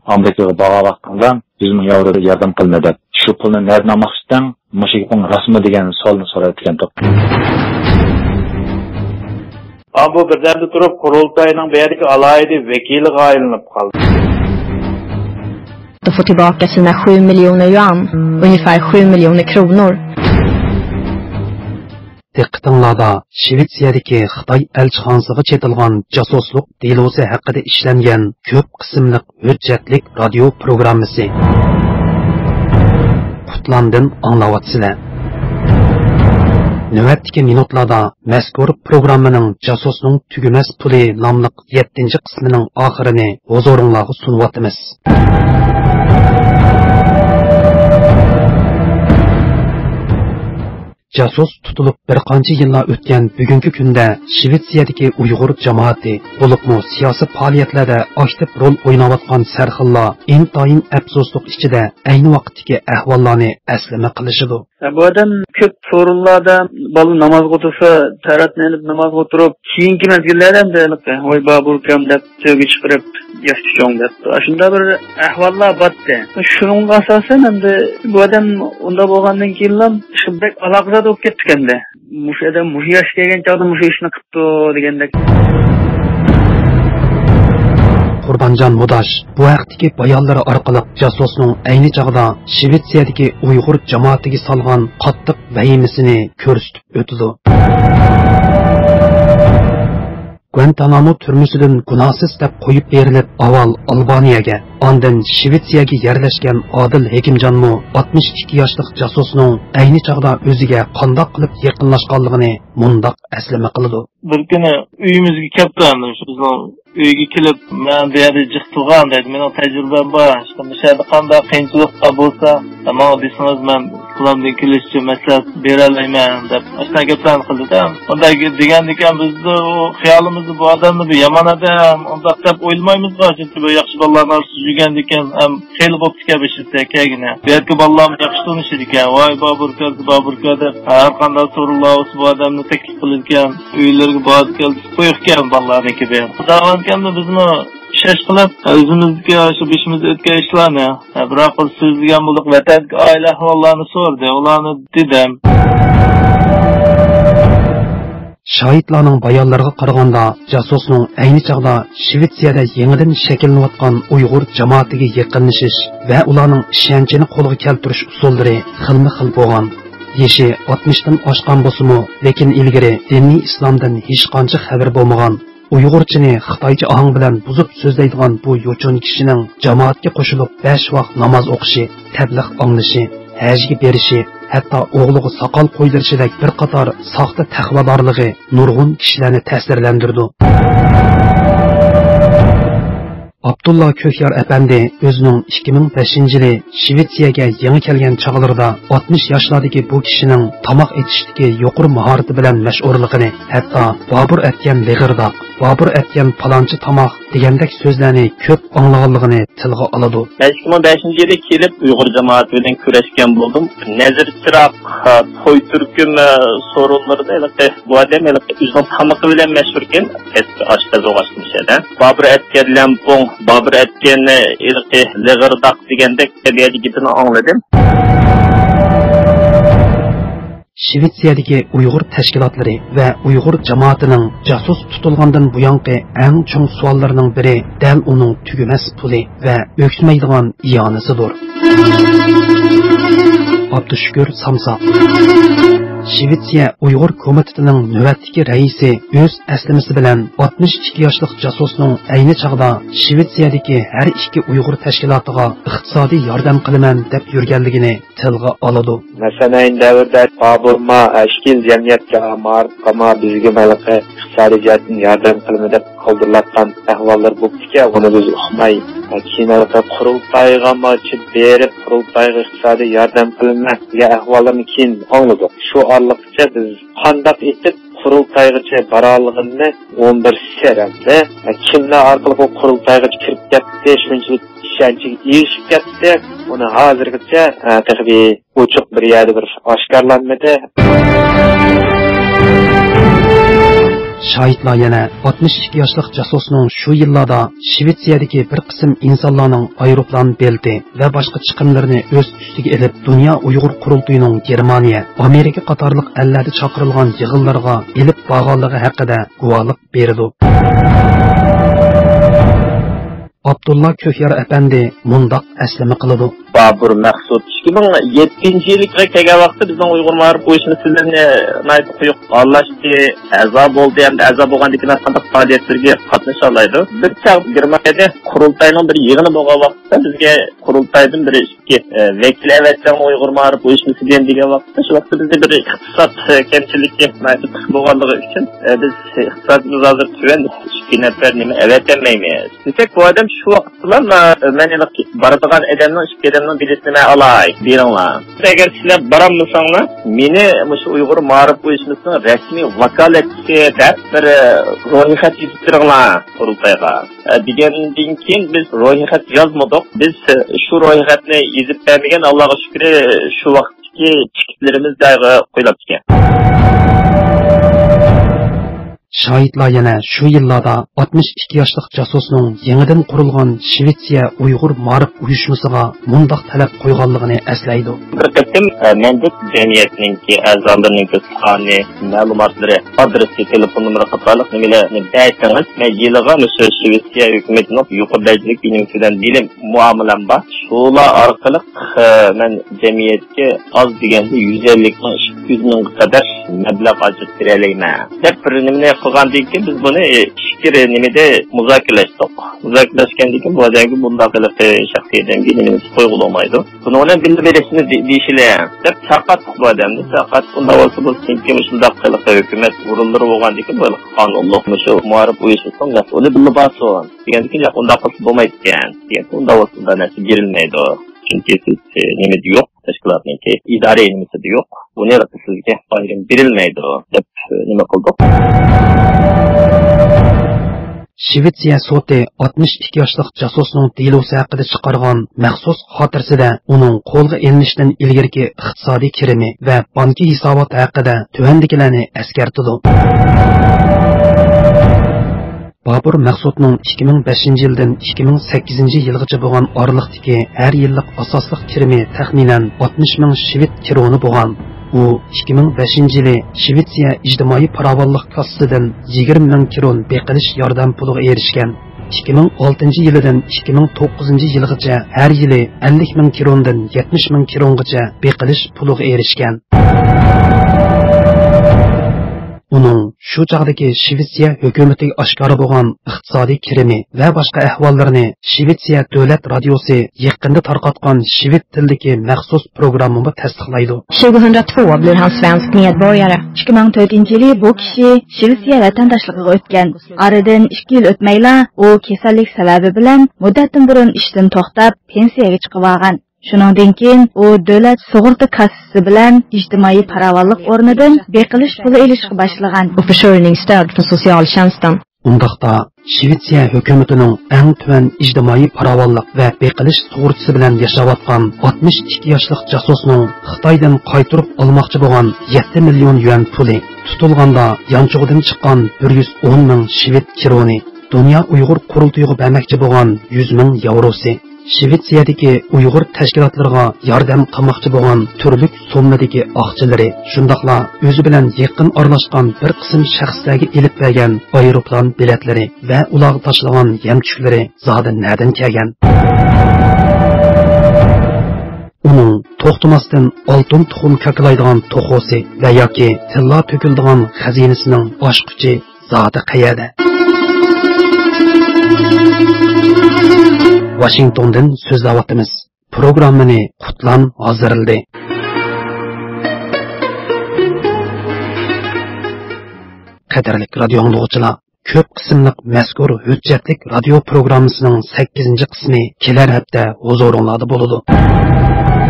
Amerikaga bağa baktığında bizim yavruda yardım kılmadı. Şu pulunu nereden almaktan Muşik'in rasmı degan solni so'rayotgan top. Bu birden turup kurultayının belki alaydı vekili aylanıp kaldı. De får tillbaka sina 7 miljoner yuan, ungefär 7 miljoner kronor. Diqqatinglarda Shvetsiyadagi Xitoy elchixonasiga chetilgan jasuslik delosi haqida ishlangan ko'p qismliq hujjatlik radio programmasi. Qutlandin anglawatsizlar. Növətdəki minutlarda mazkur programmaning jasusning tugumas puli nomli 7-qismining oxirini huzuringizga sunyapmiz. Jasus tutulup bir qancha yillar o'tgan bugungi kunda Shvetsiyadagi Uyg'ur jamoati bo'libmi siyosiy faoliyatlarda aktiv rol o'ynayotgan sarxillar intayin afsuslik ichida ayni vaqtdagi ahvollarni eslama qilishidi. Bu adam ko'p so'rinlarda bola namoz o'qisa, taratlanib namoz o'tirib, keyingi mezgillarda voy baburkam deb so'ga chiqarib yoshchong deb. Shunda bir ahvollar botdi. Shuning asosan endi bu odam unda bo'lgandan keyin ham shunday aloqada bo'lib ketganda. Mush odam mush yosh kelgan chog'da mush ishni qilibdi degandek. Qurbanjon Mudash bu haqdagi bayonlari orqali jasusning ayni chog'da Shvetsiyadagi Uyg'ur jamoatiga solgan qattiq vahimasini ko'rsatib o'tdi. Guantanamo turmasidan gunohsiz deb qo'yib berilib, avval Albaniyaga, ondan Shvetsiyaga yerlashgan Odil Hekimjonmu 62 yoshlik jasusning ayni chog'da o'ziga qandoq qilib yaqinlashganligini mundoq eslama qildi. Bir kuni uyimizga kelibdi, bizning uyga kelib, men bu yerda jiq turgan dedi. Mening tajribam bor. Shunda shayda qanday qiyinchiliklar bo'lsa, men desangiz men qo'limdan kelishicha maslahat bera olaman deb ashuna gaplarni qildi-da. Unday degandikan bizni xiyolimizni bu odamni bir yomon odam, undaq deb o'ylamaymiz-ku, chunki bu yaxshi bolalarni orasida yurgandikan, ham xeyli bo'pti beshikda kegina. Bu yerga bolalarni yaxshi tanishir ekan. Voy Baburka deb har qanday so'rovlar bu odamni taklif qilgan, uylarga borib kelib qo'ygan bolalarniki bilan. Xudoga bizni ishlash qilib, o'zimizga shu beshimizda o'tgan ishlarni, biroq so'zlagan bo'lib, vatanga oila ahvollarini so'rdi, ularni dedim. Şahitlarning bayonlariga qaraganda, jasusning ayni chog'da Shvetsiyada yangidan shakllanayotgan Uyg'ur jamoatiga yaqinlashish va ularning ishonchini qo'lga keltirish usullari xilma-xil bo'lgan. Yeshi 60 dan oshgan bo'lsa-mu, lekin ilgari diniy islomdan hech qancha xabar bo'lmagan. Uyg'urchani Xitoycha ohang bilan buzib so'zlaydigan bu yo'chon kishining jamoatga qo'shilib 5 vaqt namoz o'qishi, tabliq anglashi, hajga berishi, hatto o'g'liga soqol qo'ydirishidek bir qator soxta taqvodorligi nurg'un kishilarni ta'sirlantirdi. Abdullah Kökyar Efendi o'zining 2005-yili Shvetsiyaga yangi kelgan chog'larida 60 yoshlardagi bu kishining tomoq etishdagi yuqori mahorati bilan mashhurligini, hatto Bobur aytgan lig'irdoq, Bobur aytgan palonchi tomoq degandek so'zlarni ko'p anglaganligini tilga oladi. 2005-yili kelib Uyg'ur jamoati bilan kurashgan bo'ldim. Nazir Chiroq to'y turkum so'rovlarida bu odam o'zining tomoqi bilan mashhur ekan, oshpaz o'g'ashmishada. Bobur aytgan lampong, Bobur aytganni ilqi lig'irdoq degandek gapini angladim. Shvetsiyadagi Uyg'ur tashkilotlari va Uyg'ur jamoatining jasus tutilgandan buyangi eng chong savollarining biri dal uning tugumas puli va o'ksmaydigan iyonasidir. Abdushukur Samsa Shvetsiya Uyg'ur komitetining navbatdagi raisi o'z aslamasi bilan 62 yoshlik jasusning ayni chog'da Shvetsiyadagi har ikki Uyg'ur tashkilotiga iqtisodiy yordam qilaman deb yurganligini tilga oladi. Masalan, davrda Baburma ashkil jamiyatga marqama bizga malaqa iqtisodiy jihatdan yordam qilaman deb qoldirilgan ahvollar bo'ldi-ki, uni biz uqmay kinoda qurultayga mochib berib, qurultayga iqtisodiy yordam qilaman degan ahvollarni keyin angladik. Shu orliqcha biz qandaq etib qurultaygacha boralligini 11 seranda kimlar orqali qurultayga kirib ketdi, shunchalik ishonchiga erishib ketdi, uni hozirgacha tabii ochiq bir yerda bir oshkorlanmadi. Şahitlar yana 62 yoshlik jasusning shu yillarda Shvetsiyadagi bir qism insonlarning aeroplan belti va boshqa chiqimlarini o'z ustiga olib, Dunyo Uyg'ur qurultoyining Germaniya, Amerika qatorliq ellarda chaqirilgan yig'inlarga elib borganligi haqida guvohlik berdi. Abdullah Köhyar efendi mundaq əslimi qılıdı. Babur Maqsud 2007-yilga kelgan vaqtda bizning Uyg'ur ma'rif o'yishchilarni nayt quyuq Allah'ki azab bo'ldi, hamda azab bo'lgandan keyin qanday faoliyatlarga qatnasha oladi. Bir chaq Germaniyada qurultayning bir yig'ini bo'lgan vaqtda bizga qurultaydan bir ikki vakil avatgan Uyg'ur ma'rif o'yishchisi degan vaqtda shu vaqtda bizda bir iqtisod kamchiligi nayt bo'lganligi uchun biz iqtisodimiz hozir tuvan ikki nafar nima avatmaymiz. Desak bu odam shu vaqtda meni baradigan odamning ikki odamning biletini olay deyinglar. Agar sizlar borammasanglar, meni shu Uyg'ur ma'rif o'yishchisining rasmiy vakolatchisi deb bir ro'yxat yozib turinglar qurultayga. Degandan keyin biz ro'yxat yozmadik. Biz shu ro'yxatni yozib bermagan, Allohga shukr, shu vaqtdagi chekitlarimiz joyiga qo'yilib ketgan. Şahitlar yana shu yillarda 62 yoshlik jasusning yangidan qurilgan Shvetsiya Uyg'ur ma'rif uyushmasiga mundaq talab qo'yganligini eslaydi. Bir qatim mandat jamiyatninki a'zolarining soni, ma'lumotlari, adresi, telefon nomeri qatorliq nimalarni aytsangiz, men yiliga Shvetsiya hukumatining yuqoridagilik bilan bilim muomalam bor. Shular orqali men jamiyatga oz deganda 150 ming 200 ming qadar mablag' ajratib olayman. Deb bir nimani qilgandan keyin biz buni fikr nimada muzokaralashdik. Muzokaralashgandan keyin bu odamga bunday qilib shaxsiyatdan bilimiz qo'yilmaydi. Buni bilan bilib berishni deyishlar. Deb faqat bu odamni faqat unday bo'lsa bo'lsin ki shunday qilib hukumat o'rinlari bo'lgandan keyin bu qonunli shu muarif uyushmaning mas'uli bilib olsin. Degandan keyin unday qilib bo'lmaydi ekan. Unday bo'lsa bunday narsa berilmaydi. Çünkü siz nimede yok, teşkilatınki idare nimesi de yok. Bu ne yaptı sizge ayrım verilmeydi o. Hep nime kıldık. Shvetsiya soti 62 yoshlik jasusning delosi haqida chiqargan maxsus xotirasida uning qo'lga ilinishidan ilgirki iqtisodiy kirimi va banki hisoboti haqida tuvandikilarni eskartdi. Babur Maqsudning 2005-yildan 2008-yilgacha bo'lgan oraliqdagi har yillik asosliq kirimi taxminan 60 ming shved kroni bo'lgan. U 2005-yili Shvetsiya ijtimoiy farovonlik kassasidan 20 ming kron beqilish yordam puliga erishgan. 2006-yildan 2009-yilgacha har yili 50 ming krondan 70 ming krongacha beqilish puliga erishgan. Uning shu chog'dagi Shvetsiya hukumatiga oshkora bo'lgan iqtisodiy kirimi va boshqa ahvollarini Shvetsiya davlat radiosi yaqinda tarqatgan shved tilidagi maxsus programmada tasdiqlaydi. 2002 blir han svensk medborgare. 2004-yili bu kishi Shvetsiya vatandoshligiga o'tgan. Oradan 2 yil o'tmayla u kasallik sababi bilan muddatdan burun ishdan to'xtab pensiyaga chiqib olgan. Shuningdan keyin u davlat sug'urta kassasi bilan ijtimoiy farovonlik o'rnidan beqilish puli olishga boshlagan. Och försörjningsstöd från socialtjänsten. Undaqda Shvetsiya hukumatining eng tuvan ijtimoiy farovonlik va beqilish sug'urtasi bilan yashayotgan 62 yoshlik jasusning Xitoydan qaytarib olmoqchi bo'lgan 7 million yuan puli tutilganda yanchug'idan chiqqan 110 ming shved kroni, Dunyo Uyg'ur qurultoyiga bermoqchi bo'lgan 100 ming yevrosi, Shvetsiyadagi Uyg'ur tashkilotlariga yordam qilmoqchi bo'lgan turli so'mdagi oqchilari, shundaqla o'zi bilan yaqin aralashgan bir qism shaxslarga elib bergan aeroplan biletlari va ularga tashlagan yem-tushklari zodi nadan kelgan. Uning to'xtamasdan oltin tuxum kaklaydigan to'xosi va yoki tilla to'kildigan xazinasining oshquchi zodi qayerda? Washington'dan so'zlayapmiz. Programmani Qutlan hozirladi. Qadrli radio anglag'uchilar, ko'p qismliq mazkur hujjatlik radio programmasining 8-qismi kelar hafta huzuringizda bo'ladi.